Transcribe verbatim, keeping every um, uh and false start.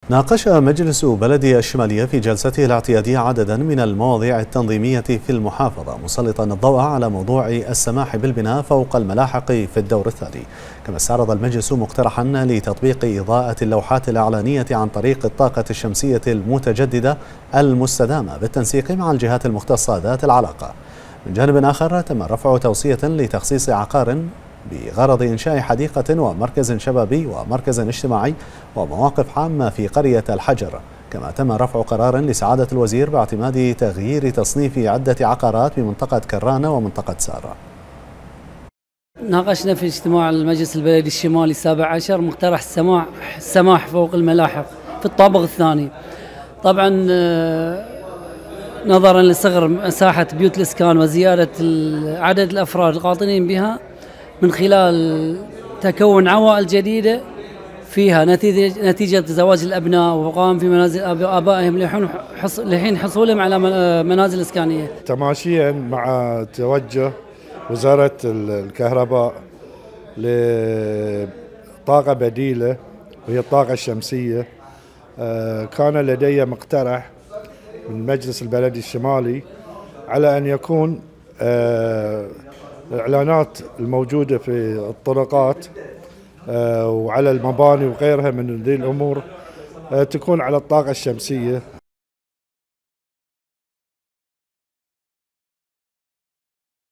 ناقش مجلس بلد الشمالية في جلسته الاعتيادية عددا من المواضيع التنظيمية في المحافظة، مسلطا الضوء على موضوع السماح بالبناء فوق الملاحق في الدور الثاني. كما استعرض المجلس مقترحا لتطبيق إضاءة اللوحات الإعلانية عن طريق الطاقة الشمسية المتجددة المستدامة بالتنسيق مع الجهات المختصة ذات العلاقة. من جانب آخر تم رفع توصية لتخصيص عقار بغرض إنشاء حديقة ومركز شبابي ومركز اجتماعي ومواقف عامة في قرية الحجر. كما تم رفع قرار لسعادة الوزير باعتماد تغيير تصنيف عدة عقارات بمنطقة كرانة ومنطقة سارة. ناقشنا في اجتماع المجلس البلدي الشمالي السابع عشر مقترح السماح السماح فوق الملاحق في الطابق الثاني. طبعا نظرا لصغر مساحة بيوت الإسكان وزيادة عدد الأفراد القاطنين بها من خلال تكون عوائل جديدة فيها نتيجة نتيجة زواج الأبناء وبقائهم في منازل آبائهم لحين حصولهم على منازل إسكانية. تماشيا مع توجه وزارة الكهرباء لطاقة بديلة وهي الطاقة الشمسية، كان لدي مقترح من المجلس البلدي الشمالي على أن يكون الإعلانات الموجودة في الطرقات وعلى المباني وغيرها من ذي الأمور تكون على الطاقة الشمسية